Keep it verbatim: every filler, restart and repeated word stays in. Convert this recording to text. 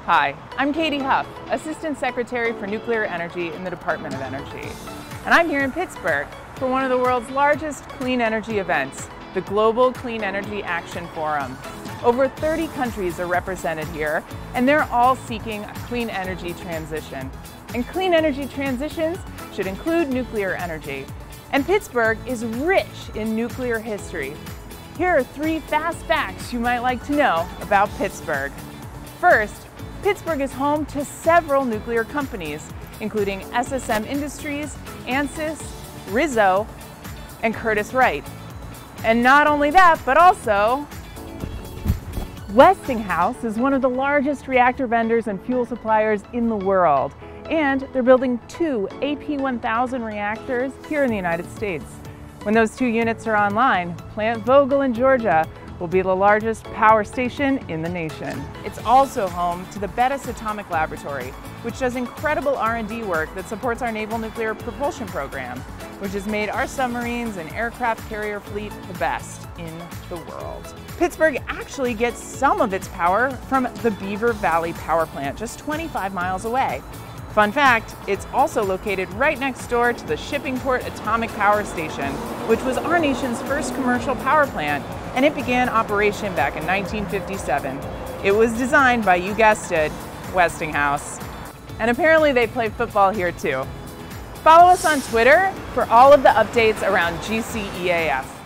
Hi, I'm Katy Huff, Assistant Secretary for Nuclear Energy in the Department of Energy. And I'm here in Pittsburgh for one of the world's largest clean energy events, the Global Clean Energy Action Forum. Over thirty countries are represented here, and they're all seeking a clean energy transition. And clean energy transitions should include nuclear energy. And Pittsburgh is rich in nuclear history. Here are three fast facts you might like to know about Pittsburgh. First, Pittsburgh is home to several nuclear companies, including S S M Industries, ANSYS, Rizzo, and Curtiss-Wright. And not only that, but also Westinghouse is one of the largest reactor vendors and fuel suppliers in the world. And they're building two A P one thousand reactors here in the United States. When those two units are online, Plant Vogel in Georgia will be the largest power station in the nation. It's also home to the Bettis Atomic Laboratory, which does incredible R and D work that supports our naval nuclear propulsion program, which has made our submarines and aircraft carrier fleet the best in the world. Pittsburgh actually gets some of its power from the Beaver Valley power plant, just twenty-five miles away. Fun fact, it's also located right next door to the Shippingport Atomic Power Station, which was our nation's first commercial power plant, and it began operation back in nineteen fifty-seven. It was designed by, you guessed it, Westinghouse. And apparently they play football here too. Follow us on Twitter for all of the updates around G C E A F.